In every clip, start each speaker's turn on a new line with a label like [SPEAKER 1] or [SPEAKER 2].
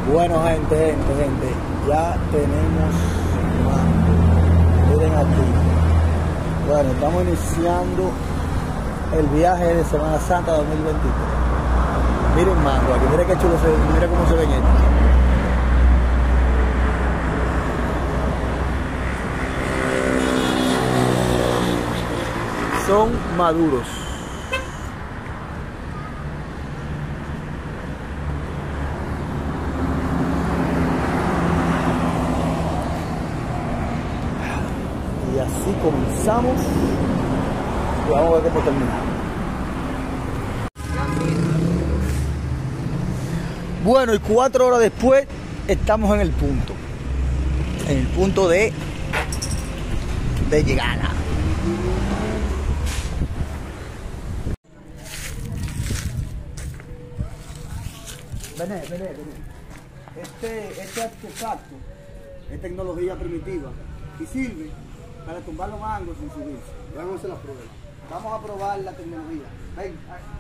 [SPEAKER 1] Bueno, gente, ya tenemos mango. Miren aquí. Bueno, estamos iniciando el viaje de Semana Santa 2023. Miren mango aquí, miren qué chulo se ve, miren cómo se ven estos. Son maduros. Y así comenzamos y vamos a ver cómo terminamos. Bueno, y 4 horas después estamos en el punto de llegada. Vení. Este artefacto es tecnología primitiva y sirve para tumbar los mangos sin subirse. Vamos a hacer la prueba. Vamos a probar la tecnología. Ven.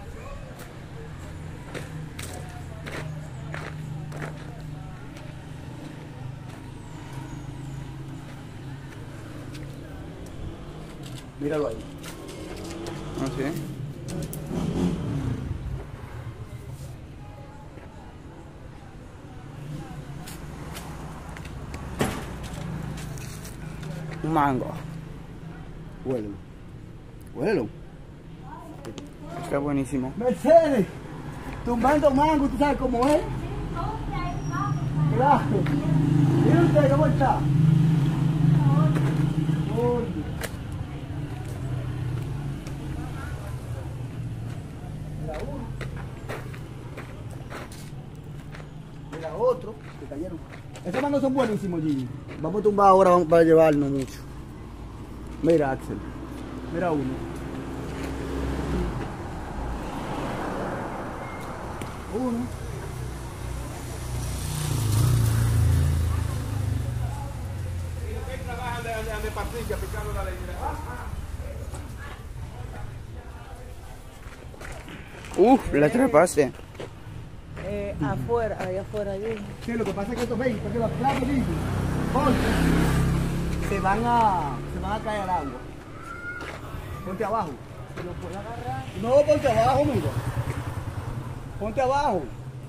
[SPEAKER 1] Míralo ahí.
[SPEAKER 2] ¿Ah, sí? Un mango.
[SPEAKER 1] Huélelo.
[SPEAKER 2] Está buenísimo.
[SPEAKER 1] Mercedes, tumbando mango, ¿tú sabes cómo es? Claro. Mira usted cómo está. Oye. Mira uno. Mira otro. Que cayeron. Estos mangos son buenísimos, Gigi. Vamos a tumbar ahora para llevarnos mucho. Mira, Axel. Mira uno. Uno.
[SPEAKER 2] La atrapaste.
[SPEAKER 3] Afuera, allá afuera.
[SPEAKER 1] Sí, lo que pasa es que estos ven, porque los platos limpios, se van a caer al agua. Ponte abajo.
[SPEAKER 3] ¿Se lo puedo agarrar?
[SPEAKER 1] No, ponte abajo, mira. Ponte abajo.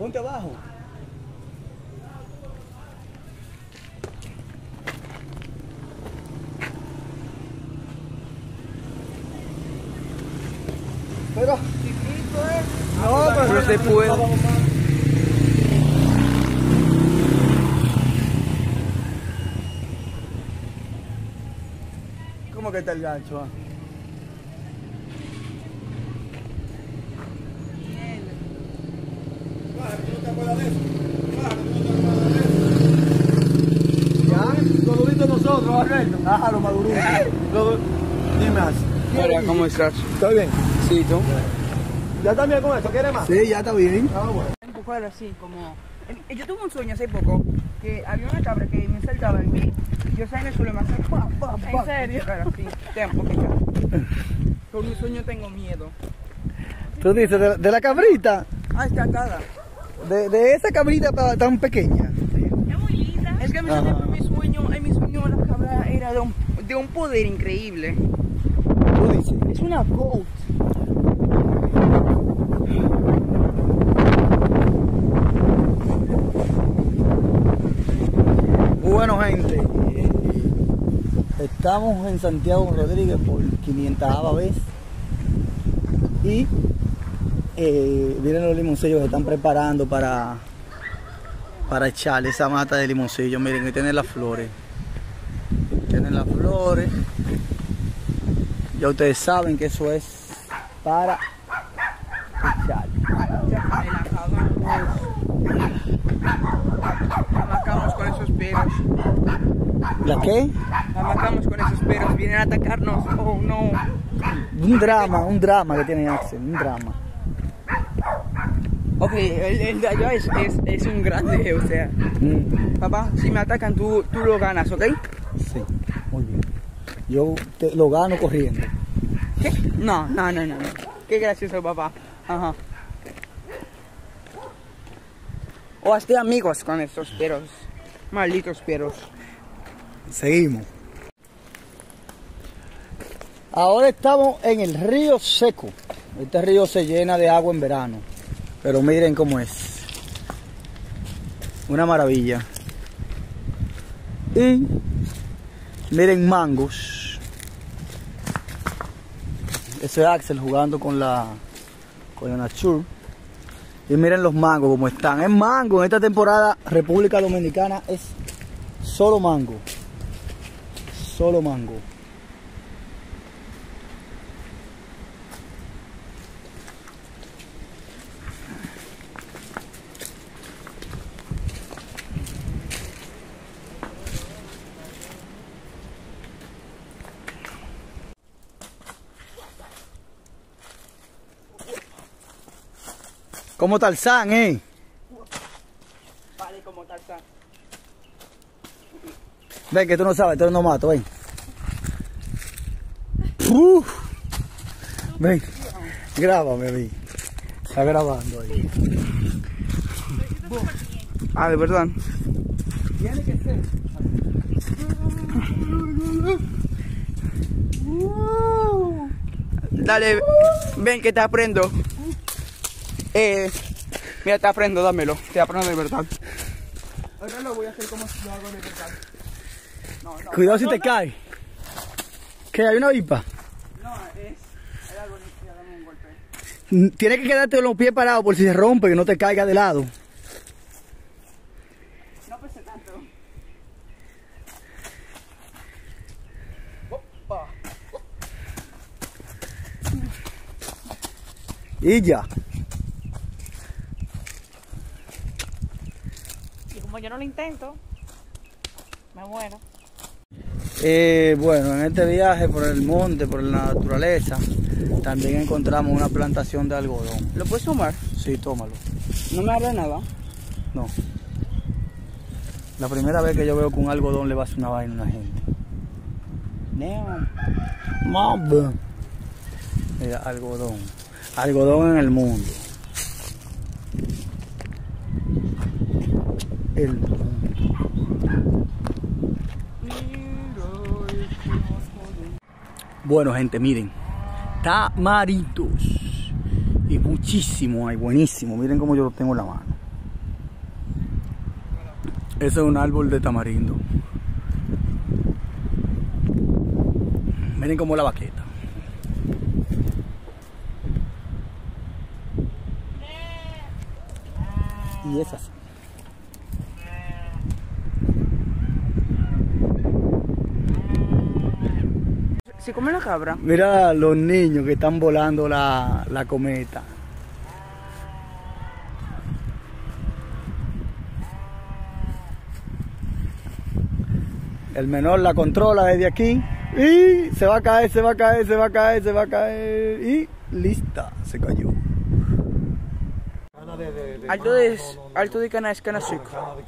[SPEAKER 1] Pero, no,
[SPEAKER 2] pero se puede.
[SPEAKER 1] ¿Cómo que está el gancho? Ya, lo viste nosotros, Alberto. Lo madurito. Dime más.
[SPEAKER 2] Hola, ¿cómo estás?
[SPEAKER 1] ¿Está bien?
[SPEAKER 2] Sí, ¿tú?
[SPEAKER 1] ¿Ya está bien con esto? ¿Quieres más? Sí, ya está bien. Bueno.
[SPEAKER 3] Empujar así, como... Yo tuve un sueño hace poco, que había una cabra que me saltaba en mí. Yo estaba en el suelo, me hacía... ¿En serio? Claro, sí. Con mi sueño tengo miedo.
[SPEAKER 1] ¿Tú dices de la cabrita?
[SPEAKER 3] Está atada.
[SPEAKER 1] De esa cabrita tan pequeña.
[SPEAKER 3] Es muy linda. Es que me salió en mi sueño la cabra era de un poder increíble.
[SPEAKER 1] ¿Tú dices?
[SPEAKER 3] Es una goat.
[SPEAKER 1] Bueno, gente, estamos en Santiago Rodríguez por 500ª vez y miren los limoncillos que están preparando para echarle esa mata de limoncillo. Miren, que tienen las flores. Ya ustedes saben que eso es para echarle.
[SPEAKER 3] La matamos con esos perros.
[SPEAKER 1] ¿La qué?
[SPEAKER 3] La matamos con esos perros. Vienen a atacarnos. Oh no.
[SPEAKER 1] Un drama que tiene Axel, un drama.
[SPEAKER 3] Ok, el de allá es un grande, o sea. Papá, si me atacan tú lo ganas, ¿ok?
[SPEAKER 1] Sí, muy bien. Yo lo gano corriendo.
[SPEAKER 3] ¿Qué? No. Qué gracioso, papá. Ajá.
[SPEAKER 2] O hazte amigos con estos perros. Malditos perros.
[SPEAKER 1] Seguimos. Ahora estamos en el río seco. Este río se llena de agua en verano. Pero miren cómo es. Una maravilla. Y miren mangos. Ese es Axel jugando con la Nature. Y miren los mangos como están. Es mango. En esta temporada República Dominicana es solo mango. Solo mango. Como Tarzán,
[SPEAKER 3] Vale, como Tarzán.
[SPEAKER 1] Ven, que tú no sabes, tú no mato, ven. Ven, grábame a mí. Está grabando ahí.
[SPEAKER 2] Ah, de verdad.
[SPEAKER 1] Tiene que ser.
[SPEAKER 2] Dale, ven que te aprendo. Mira, te aprendo, dámelo. Te aprendo de verdad. Ahora lo voy a hacer como si lo hago de verdad. No.
[SPEAKER 1] Cuidado si te cae. ¿Que hay una vipa?
[SPEAKER 2] No, es algo que dame un golpe.
[SPEAKER 1] Tienes que quedarte con los pies parados por si se rompe, que no te caiga de lado.
[SPEAKER 2] No pese tanto.
[SPEAKER 1] Y ya.
[SPEAKER 3] Y como yo no lo intento, me muero.
[SPEAKER 1] Bueno, en este viaje por el monte, por la naturaleza, también encontramos una plantación de algodón.
[SPEAKER 2] ¿Lo puedes tomar?
[SPEAKER 1] Sí, tómalo.
[SPEAKER 2] No me habla nada.
[SPEAKER 1] No. La primera vez que yo veo que un algodón le va a hacer una vaina a una gente. Mob. Mira, algodón. Algodón en el mundo. El mundo. Bueno, gente, miren. Tamarindos. Y muchísimo hay, buenísimo. Miren cómo yo lo tengo en la mano. Ese es un árbol de tamarindo. Miren cómo la baqueta. Y es así.
[SPEAKER 2] ¿Se come la cabra?
[SPEAKER 1] Mira los niños que están volando la cometa. El menor la controla desde aquí y se va a caer, se va a caer, se va a caer, se va a caer y lista, se cayó.
[SPEAKER 2] Alto de Cana es Canasuc.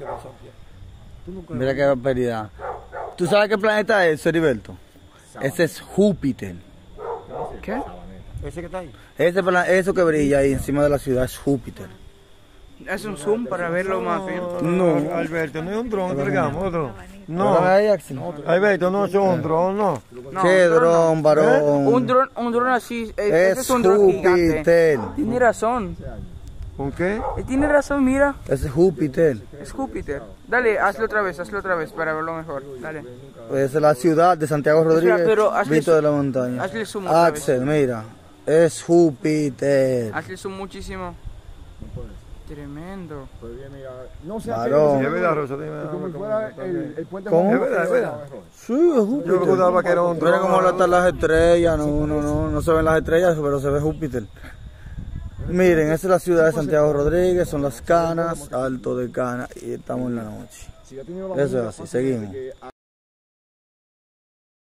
[SPEAKER 1] Mira qué barbaridad. ¿Tú sabes qué planeta es, Heriberto? Ese es Júpiter.
[SPEAKER 2] ¿Qué?
[SPEAKER 4] ¿Ese que está ahí?
[SPEAKER 1] Eso que brilla ahí encima de la ciudad es Júpiter.
[SPEAKER 2] Es un zoom para verlo más bien.
[SPEAKER 1] No.
[SPEAKER 4] Alberto, no es un dron, digamos, otro. No,
[SPEAKER 1] ¿Verdad ahí, Axel?
[SPEAKER 4] Alberto, no es un dron, no.
[SPEAKER 1] ¿Qué dron, varón?
[SPEAKER 2] Un dron así. Ese
[SPEAKER 1] Es
[SPEAKER 2] es un dron gigante.
[SPEAKER 1] Júpiter.
[SPEAKER 2] Tiene razón.
[SPEAKER 4] ¿Con qué?
[SPEAKER 2] Tiene razón, mira.
[SPEAKER 1] Ese es Júpiter.
[SPEAKER 2] Es Júpiter. Dale, hazlo otra vez para verlo mejor. Dale.
[SPEAKER 1] Pues esa es la ciudad de Santiago Rodríguez,
[SPEAKER 2] pero hazle
[SPEAKER 1] visto de la montaña.
[SPEAKER 2] hazle zoom otra vez.
[SPEAKER 1] Axel, mira, es Júpiter.
[SPEAKER 2] Hazle zoom muchísimo. Tremendo.
[SPEAKER 1] Varón.
[SPEAKER 4] Es verdad, Rosa, dime.
[SPEAKER 1] ¿Cómo?
[SPEAKER 4] Es verdad, es verdad.
[SPEAKER 1] Sí, es Júpiter.
[SPEAKER 4] Yo recordaba que era un
[SPEAKER 1] Mira
[SPEAKER 4] dron.
[SPEAKER 1] cómo están las estrellas, no se ven las estrellas, pero se ve Júpiter. Miren, esa es la ciudad de Santiago Rodríguez, son las Canas, Alto de Cana, y estamos en la noche. Eso es así, seguimos.